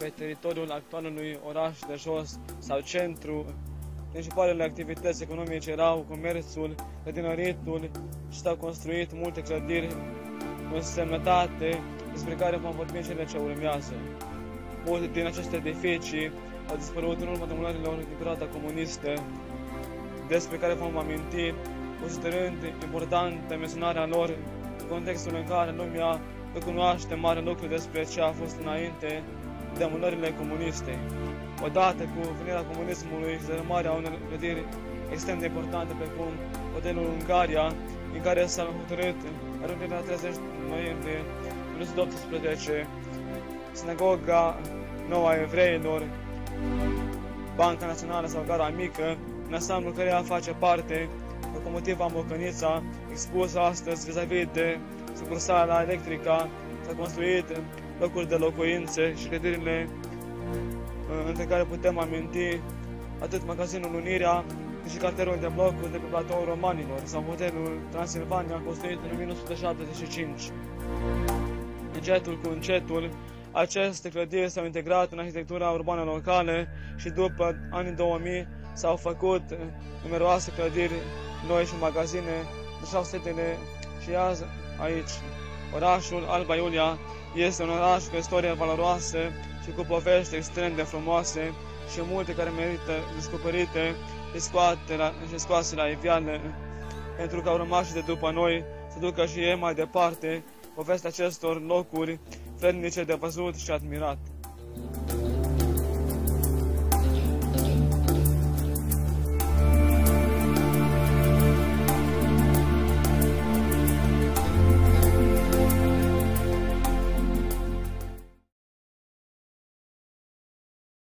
pe teritoriul actualului oraș de jos sau centru. Principalele activități economice erau comerțul, grădinăritul și s-au construit multe clădiri cu însemnătate, despre care vom vorbi în cele ce urmează. Multe din aceste edificii au dispărut în urma demolărilor din perioada comunistă, despre care vom aminti, considerând importantă menționarea lor în contextul în care lumea nu cunoaște mare lucru despre ce a fost înainte de demolările comuniste. Odată cu venirea comunismului și dărâmarea unor clădiri extrem de importante, precum hotelul Ungaria, în care s-a hotărât arundirea la 30 noiembrie 1918, sinagoga Noua Evreilor, Banca Națională sau Gara Mică, în ansamblul căreia face parte locomotiva Mocănița, expusă astăzi vis-a-vis de sucursala Electrica. S-a construit locuri de locuințe și clădirile între care putem aminti atât magazinul Unirea, cât și cartierul de blocuri de pe platoul Romanilor sau hotelul Transilvania, construit în 1975. Încetul cu încetul, aceste clădiri s-au integrat în arhitectura urbană locală și după anii 2000 s-au făcut numeroase clădiri noi și magazine, deja setele și azi aici. Orașul Alba Iulia este un oraș cu istorie valoroasă și cu povești extrem de frumoase și multe care merită descoperite și scoase la iveală, pentru ca urmașii de după noi să ducă și ei mai departe povestea acestor locuri vrednice de văzut și admirat.